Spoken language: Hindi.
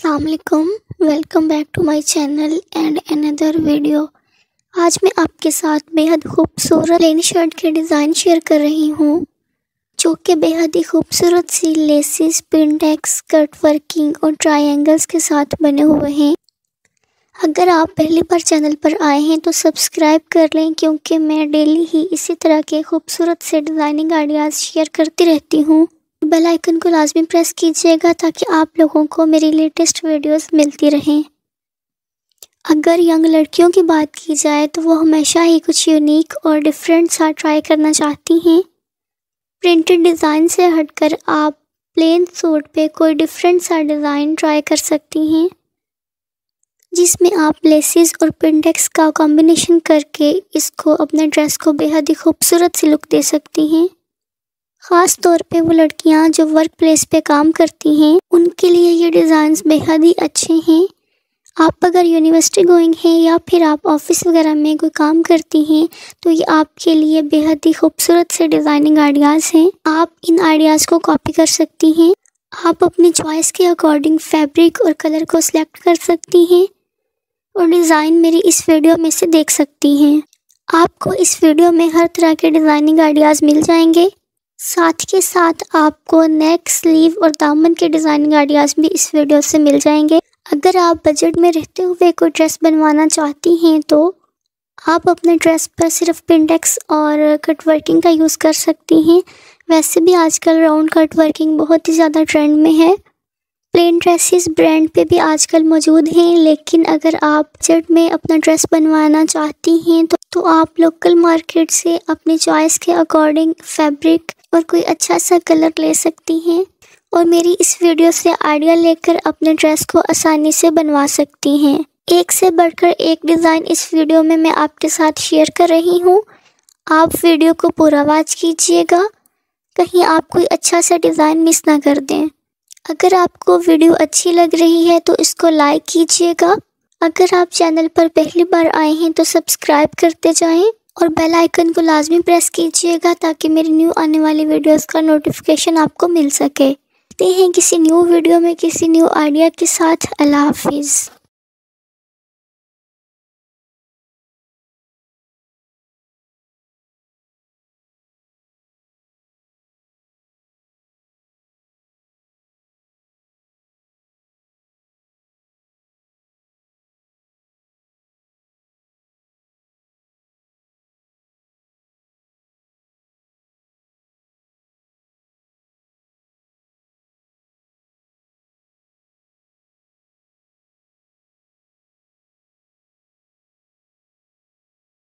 अस्सलामुअलैकुम। Welcome back to my channel and another video. आज मैं आपके साथ बेहद खूबसूरत प्लेन शर्ट के डिज़ाइन शेयर कर रही हूँ, जो कि बेहद ही खूबसूरत सी लेसेस, पिनटेक्स, कट वर्किंग और ट्रायंगल्स के साथ बने हुए हैं। अगर आप पहली बार चैनल पर आए हैं तो सब्सक्राइब कर लें, क्योंकि मैं डेली ही इसी तरह के खूबसूरत से डिज़ाइनिंग आइडियाज़ शेयर करती रहती हूँ। बेल आइकन को लाजमी प्रेस कीजिएगा ताकि आप लोगों को मेरी लेटेस्ट वीडियोस मिलती रहें। अगर यंग लड़कियों की बात की जाए तो वो हमेशा ही कुछ यूनिक और डिफरेंट सा ट्राई करना चाहती हैं। प्रिंटेड डिज़ाइन से हटकर आप प्लेन सूट पे कोई डिफरेंट सा डिज़ाइन ट्राई कर सकती हैं, जिसमें आप लेसेस और पिनटेक्स का कॉम्बिनेशन करके इसको अपने ड्रेस को बेहद ही खूबसूरत सी लुक दे सकती हैं। ख़ास तौर पे वो लड़कियां जो वर्क प्लेस पे काम करती हैं, उनके लिए ये डिज़ाइंस बेहद ही अच्छे हैं। आप अगर यूनिवर्सिटी गोइंग हैं या फिर आप ऑफिस वगैरह में कोई काम करती हैं तो ये आपके लिए बेहद ही खूबसूरत से डिज़ाइनिंग आइडियाज़ हैं। आप इन आइडियाज़ को कॉपी कर सकती हैं। आप अपनी चॉइस के अकॉर्डिंग फैब्रिक और कलर को सिलेक्ट कर सकती हैं और डिज़ाइन मेरी इस वीडियो में से देख सकती हैं। आपको इस वीडियो में हर तरह के डिज़ाइनिंग आइडियाज़ मिल जाएंगे। साथ के साथ आपको नेक, स्लीव और दामन के डिज़ाइनिंग आइडियाज़ भी इस वीडियो से मिल जाएंगे। अगर आप बजट में रहते हुए कोई ड्रेस बनवाना चाहती हैं तो आप अपने ड्रेस पर सिर्फ पिनटेक्स और कट वर्किंग का यूज़ कर सकती हैं। वैसे भी आजकल राउंड कट वर्किंग बहुत ही ज़्यादा ट्रेंड में है। प्लेन ड्रेसेस ब्रांड पे भी आजकल मौजूद हैं, लेकिन अगर आप बजट में अपना ड्रेस बनवाना चाहती हैं तो आप लोकल मार्केट से अपनी चॉइस के अकॉर्डिंग फैब्रिक और कोई अच्छा सा कलर ले सकती हैं और मेरी इस वीडियो से आइडिया लेकर अपने ड्रेस को आसानी से बनवा सकती हैं। एक से बढ़कर एक डिज़ाइन इस वीडियो में मैं आपके साथ शेयर कर रही हूँ। आप वीडियो को पूरा वॉच कीजिएगा, कहीं आप कोई अच्छा सा डिज़ाइन मिस ना कर दें। अगर आपको वीडियो अच्छी लग रही है तो इसको लाइक कीजिएगा। अगर आप चैनल पर पहली बार आए हैं तो सब्सक्राइब करते जाएं और बेल आइकन को लाजमी प्रेस कीजिएगा ताकि मेरी न्यू आने वाली वीडियोस का नोटिफिकेशन आपको मिल सके। मिलते हैं किसी न्यू वीडियो में किसी न्यू आइडिया के साथ। अल्लाह हाफिज़।